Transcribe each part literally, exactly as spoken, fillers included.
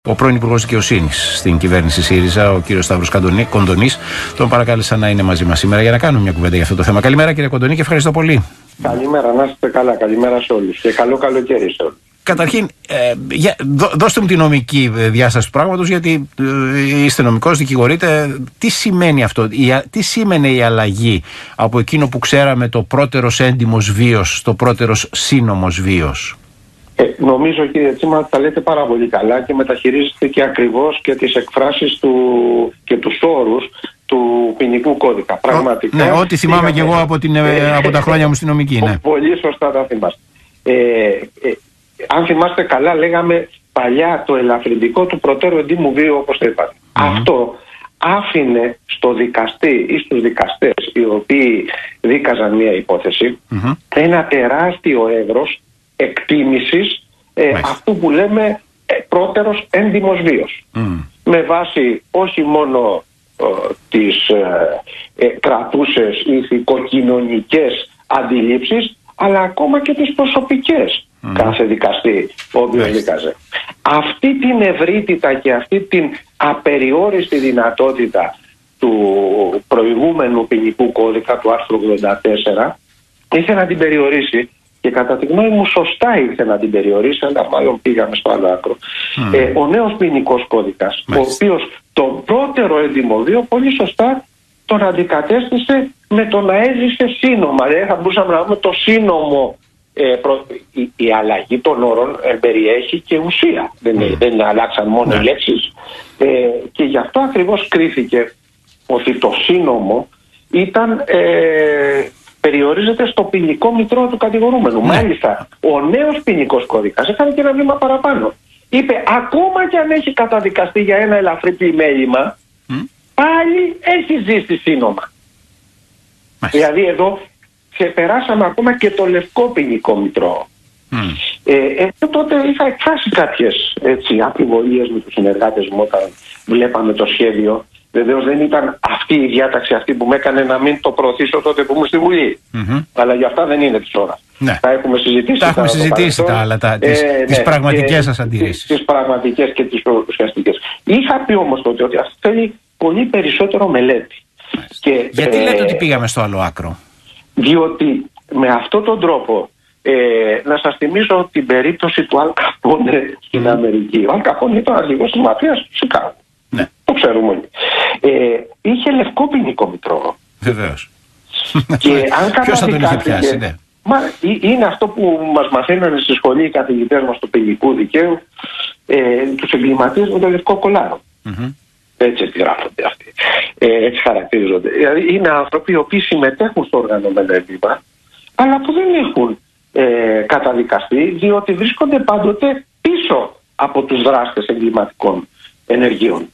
ο πρώην Υπουργός Δικαιοσύνης στην κυβέρνηση ΣΥΡΙΖΑ, ο κύριος Σταύρος Κοντονής. Τον παρακάλεσα να είναι μαζί μας σήμερα για να κάνουμε μια κουβέντα για αυτό το θέμα. Καλημέρα, κύριε Κοντονή, και ευχαριστώ πολύ. Καλημέρα, να είστε καλά. Καλημέρα σε όλους και καλό καλοκαίρι σε όλους. Καταρχήν, ε, για, δώ, δώστε μου τη νομική διάσταση του πράγματος, γιατί ε, είστε νομικός, δικηγορείτε. Τι σημαίνει αυτό, η, τι σήμαινε η αλλαγή από εκείνο που ξέραμε το πρώτερος έντιμος βίος στο πρώτερος σύνομος βίος? Ε, νομίζω, κύριε Τσίμα, τα λέτε πάρα πολύ καλά και μεταχειρίζεστε και ακριβώς και τις εκφράσεις του, και τους όρους του ποινικού κώδικα. Πραγματικά. Ναι, ό,τι θυμάμαι και εγώ από, την, ε, από τα χρόνια μου στη νομική. Ναι. Πολύ σωστά τα θυμάστε. Ε, ε, αν θυμάστε καλά, λέγαμε παλιά το ελαφρυντικό του προτέρου εντύμου βίου, όπως το είπατε. Mm-hmm. Αυτό άφηνε στο δικαστή ή στους δικαστές οι οποίοι δίκαζαν μια υπόθεση mm-hmm. ένα τεράστιο εύρος εκτίμησης ε, αυτού που λέμε ε, πρώτερος έντιμος βίος. Mm. Με βάση όχι μόνο ε, τις ε, ε, κρατούσες ηθικοκοινωνικές αντιλήψεις, αλλά ακόμα και τις προσωπικές mm. κάθε δικαστή ο οποίος δίκαζε. Αυτή την ευρύτητα και αυτή την απεριόριστη δυνατότητα του προηγούμενου ποινικού κώδικα του άρθρου ογδόντα τέσσερα ήθελε να την περιορίσει. Και κατά τη γνώμη μου σωστά ήρθε να την περιορίσει, αλλά μάλλον πήγαμε στο άλλο άκρο. Mm. Ε, ο νέος ποινικός κώδικας, mm. ο οποίος τον πρώτερο έντιμο βίο πολύ σωστά τον αντικατέστησε με το να έζησε σύνομα. Δηλαδή θα μπορούσαμε να πούμε το σύνομο. Ε, προ... η, η αλλαγή των όρων ε, περιέχει και ουσία. Mm. Δεν, δεν αλλάξαν μόνο οι mm. λέξεις. Ε, και γι' αυτό ακριβώς κρίθηκε ότι το σύνομο ήταν... Ε, περιορίζεται στο ποινικό μητρό του κατηγορούμενου. Ναι. Μάλιστα, ο νέος ποινικός κώδικας έκανε και ένα βήμα παραπάνω. Είπε, ακόμα και αν έχει καταδικαστεί για ένα ελαφρύ πλημέλημα, mm. πάλι έχει ζήσει σύνομα. Mm. Δηλαδή εδώ ξεπεράσαμε ακόμα και το λευκό ποινικό μητρό. Mm. Ε, εγώ τότε είχα εκφράσει κάποιες αμφιβολίες με τους συνεργάτες μου όταν βλέπαμε το σχέδιο. Βεβαίως δεν ήταν αυτή η διάταξη αυτή που με έκανε να μην το προωθήσω τότε που ήμουν στη Βουλή. Mm-hmm. Αλλά για αυτά δεν είναι της ώρας. Ναι. Τα έχουμε συζητήσει. Τα έχουμε συζητήσει τα άλλα, τα, τις, ε, τις ναι, πραγματικές σας αντιρρήσεις. Τις, τις πραγματικές και τις ουσιαστικές. Είχα πει όμως τότε ότι αυτό θέλει πολύ περισσότερο μελέτη. Και, γιατί ε, λέτε ότι πήγαμε στο άλλο άκρο? Διότι με αυτόν τον τρόπο, ε, να σας θυμίσω την περίπτωση του Αλ Καπόνε στην mm. Αμερική. Ο Αλ Καπόνε ήταν αρχηγός της μαφίας του Σικάγο. Ναι. Το ξέρουμε όλοι. Ε, είχε λευκό ποινικό μητρό. Βεβαίως. Και αν ποιος θα τον είχε πιάσει, ναι. Μα, είναι αυτό που μας μαθαίνανε στη σχολή οι καθηγητές μας του ποινικού δικαίου, ε, τους εγκληματίες με το λευκό κολάρο. Mm-hmm. Έτσι γράφονται αυτοί. Ε, έτσι χαρακτηρίζονται. Δηλαδή είναι άνθρωποι οι οποίοι συμμετέχουν στο οργανωμένο έγκλημα, αλλά που δεν έχουν ε, καταδικαστεί, διότι βρίσκονται πάντοτε πίσω από τους δράστες εγκληματικών ενεργείων.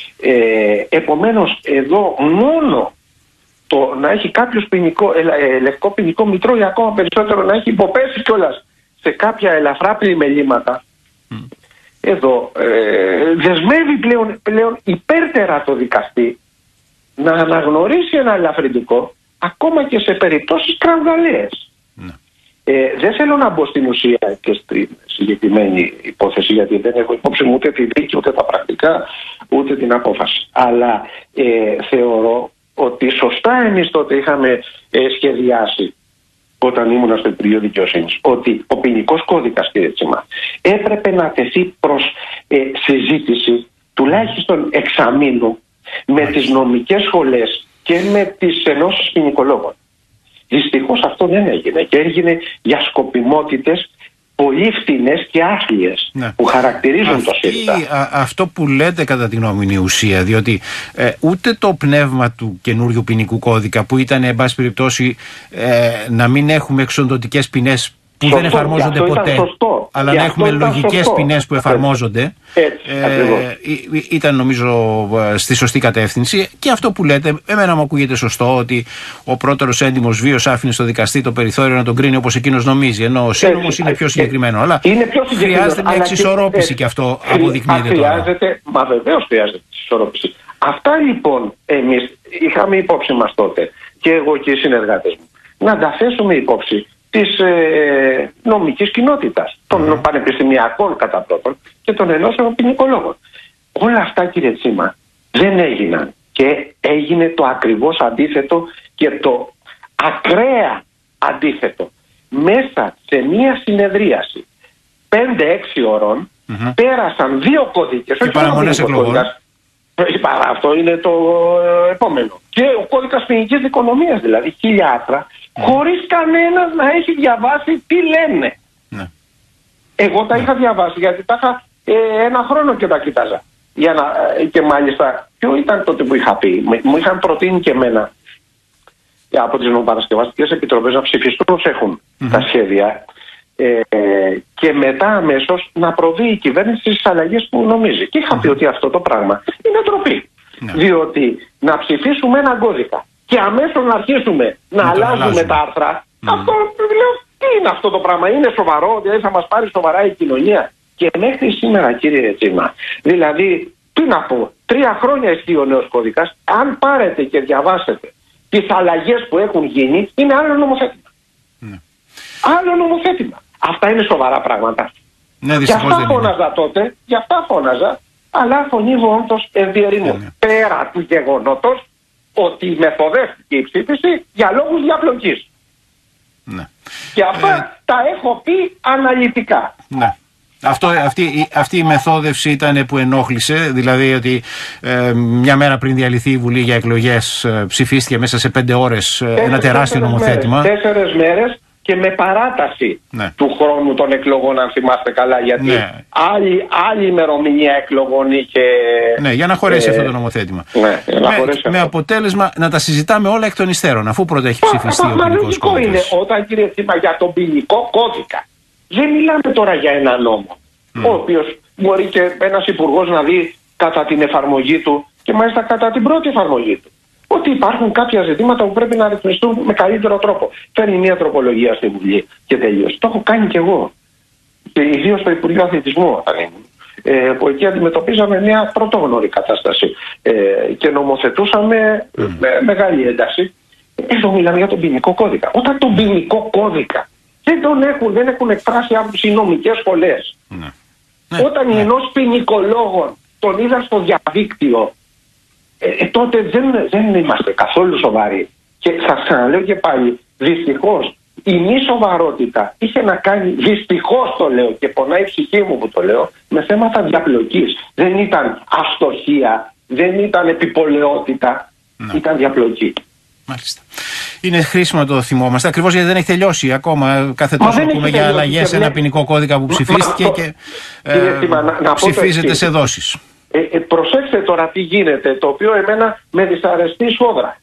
Ε, επομένως εδώ μόνο το να έχει κάποιος ποινικό, ε, ε, λευκό ποινικό μητρό ή ακόμα περισσότερο να έχει υποπέσει κιόλας σε κάποια ελαφρά πλημελήματα mm. εδώ ε, δεσμεύει πλέον, πλέον υπέρτερα το δικαστή να αναγνωρίσει ένα ελαφρυντικό ακόμα και σε περιπτώσεις κραυγαλαίες. Mm. Ε, δεν θέλω να μπω στην ουσία και στη συγκεκριμένη υπόθεση, γιατί δεν έχω υπόψη μου ούτε τη δίκη, ούτε τα πρακτικά, ούτε την απόφαση. Αλλά ε, θεωρώ ότι σωστά εμείς τότε είχαμε ε, σχεδιάσει, όταν ήμουν στο Υπουργείο Δικαιοσύνης, ότι ο ποινικός κώδικας, κύριε Τσίμα, έπρεπε να τεθεί προς ε, συζήτηση τουλάχιστον εξαμήνου με τις νομικές σχολές και με τις ενώσεις ποινικολόγων. Δυστυχώς αυτό δεν έγινε και έγινε για σκοπιμότητες πολύ φτηνές και άθλιες, ναι, που χαρακτηρίζουν Αυτή, το ΣΥΡΙΖΑ. Αυτό που λέτε κατά τη γνώμη είναι η ουσία, διότι ε, ούτε το πνεύμα του καινούριου ποινικού κώδικα που ήταν εν πάση περιπτώσει ε, να μην έχουμε εξοντωτικές ποινές που σωστό, δεν εφαρμόζονται ποτέ, σωστό, αλλά να έχουμε λογικές ποινές που εφαρμόζονται, έτσι, ε, ήταν νομίζω στη σωστή κατεύθυνση. Και αυτό που λέτε, εμένα μου ακούγεται σωστό, ότι ο πρώτερος έντιμος βίος άφηνε στο δικαστή το περιθώριο να τον κρίνει όπως εκείνος νομίζει, ενώ ο σύνομος είναι πιο συγκεκριμένο. Αλλά είναι πιο συγκεκριμένο, χρειάζεται μια εξισορρόπηση, και αυτό αποδεικνύεται τώρα. Χρειάζεται, μα βεβαίως χρειάζεται εξισορρόπηση. Αυτά λοιπόν εμείς είχαμε υπόψη μας τότε, και εγώ και οι συνεργάτες μου, να τα θέσουμε υπόψη της ε, νομικής κοινότητας, των mm. πανεπιστημιακών κατά πρώτον και των ενώσεων ποινικολόγων. Όλα αυτά, κύριε Τσίμα, δεν έγιναν και έγινε το ακριβώς αντίθετο και το ακραία αντίθετο. Μέσα σε μία συνεδρίαση πέντε έξι ώρων mm-hmm. πέρασαν δύο κώδικες. Και παραμονές εκλογών. Αυτό είναι το επόμενο. Και ο κώδικας ποινικής δικονομίας, δηλαδή χίλια άρθρα, mm. χωρίς κανένας να έχει διαβάσει τι λένε. Mm. Εγώ τα mm. είχα διαβάσει γιατί τα είχα ε, ένα χρόνο και τα κοίταζα. Για να, και μάλιστα, ποιο ήταν τότε που είχα πει, μου είχαν προτείνει και εμένα από τις νομοπαρασκευαστικές επιτροπές να ψηφιστούν ως έχουν mm-hmm. τα σχέδια ε, και μετά αμέσως να προβεί η κυβέρνηση στις αλλαγές που νομίζει. Και είχα mm-hmm. πει ότι αυτό το πράγμα είναι ντροπή. Mm-hmm. Διότι να ψηφίσουμε έναν κώδικα και αμέσως να αρχίσουμε να, να αλλάζουμε, αλλάζουμε τα άρθρα, mm-hmm. αυτό λέω, τι είναι αυτό το πράγμα, είναι σοβαρό, δηλαδή θα μας πάρει σοβαρά η κοινωνία. Και μέχρι σήμερα, κύριε Τσίμα, δηλαδή, τι να πω, τρία χρόνια ισχύει ο νέος κώδικας, αν πάρετε και διαβάσετε τις αλλαγές που έχουν γίνει, είναι άλλο νομοθέτημα. Ναι. Άλλο νομοθέτημα. Αυτά είναι σοβαρά πράγματα. Ναι, γι' αυτά φώναζα είναι. τότε, γι' αυτά φώναζα, αλλά φωνήβω όντως ενδιαιρήμου. Ναι, ναι. Πέρα του γεγονότος ότι μεθοδεύτηκε η ψήφιση για λόγους διαπλοκής. Ναι. Και αυτά ε... τα έχω πει αναλυτικά. Ναι. Αυτό, αυτή, αυτή η μεθόδευση ήταν που ενόχλησε, δηλαδή ότι ε, μια μέρα πριν διαλυθεί η Βουλή για εκλογές ε, ψηφίστηκε μέσα σε πέντε ώρες ε, ένα τεράστιο νομοθέτημα. Μέρες, τέσσερες μέρες και με παράταση ναι. του χρόνου των εκλογών, αν θυμάστε καλά, γιατί ναι. άλλη, άλλη ημερομηνία εκλογών είχε... Ναι, για να χωρέσει ε, αυτό το νομοθέτημα. Ναι, για να με, χωρέσει με αυτό. αποτέλεσμα να τα συζητάμε όλα εκ των υστέρων, αφού πρώτα έχει ψηφιστεί ο ποινικός κώδικας. Είναι όταν, κύριε Τσίμα, για τον ποινικό κώδικα. Δεν μιλάμε τώρα για ένα νόμο, mm. ο οποίος μπορεί και ένας υπουργός να δει κατά την εφαρμογή του και μάλιστα κατά την πρώτη εφαρμογή του ότι υπάρχουν κάποια ζητήματα που πρέπει να ρυθμιστούν με καλύτερο τρόπο. Φέρνει μια τροπολογία στη Βουλή και τελείωσε. Το έχω κάνει κι εγώ. Ιδίως στο Υπουργείο Αθλητισμού όταν ήμουν. Ε, που εκεί αντιμετωπίζαμε μια πρωτόγνωρη κατάσταση ε, και νομοθετούσαμε mm. με μεγάλη ένταση. Εδώ μιλάμε για τον ποινικό κώδικα. Όταν τον ποινικό κώδικα δεν τον έχουν, δεν έχουν εκφράσει άποψη οι νομικές σχολές. Ναι. Όταν ναι. οι ενός ποινικολόγων τον είδαν στο διαδίκτυο, ε, ε, τότε δεν, δεν είμαστε καθόλου σοβαροί. Και θα ξαναλέω και πάλι, δυστυχώς η μη σοβαρότητα είχε να κάνει, δυστυχώς το λέω και πονάει η ψυχή μου που το λέω, με θέματα διαπλοκής. Δεν ήταν αστοχία, δεν ήταν επιπολαιότητα, ναι. ήταν διαπλοκή. Μάλιστα. Είναι χρήσιμο να το θυμόμαστε, ακριβώς γιατί δεν έχει τελειώσει ακόμα. Κάθε τόσο ακούμε για αλλαγές σε ένα ποινικό κώδικα που ψηφίστηκε μα, και ε, Τίμα, να, να ψηφίζεται σε δόσεις. Ε, ε, προσέξτε τώρα τι γίνεται, το οποίο εμένα με δυσαρεστεί σφόδρα.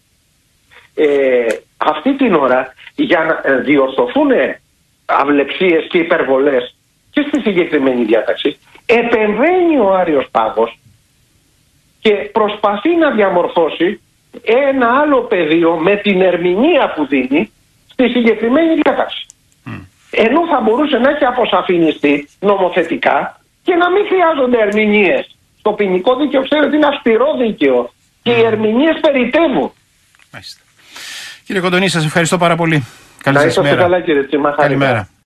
Ε, αυτή την ώρα, για να διορθωθούν αυλεψίες και υπερβολές και στη συγκεκριμένη διάταξη, επεμβαίνει ο Άριος Πάγος και προσπαθεί να διαμορφώσει ένα άλλο πεδίο με την ερμηνεία που δίνει στη συγκεκριμένη διάταξη. Mm. Ενώ θα μπορούσε να έχει αποσαφινιστεί νομοθετικά και να μην χρειάζονται ερμηνείες. Το ποινικό δίκαιο, ξέρετε, είναι αυστηρό δίκαιο και mm. οι ερμηνείες περιττεύουν. Κύριε Κοντονή, σας ευχαριστώ πάρα πολύ. Καλή σας μέρα. Καλά, κύριε Τσίμα. Καλημέρα.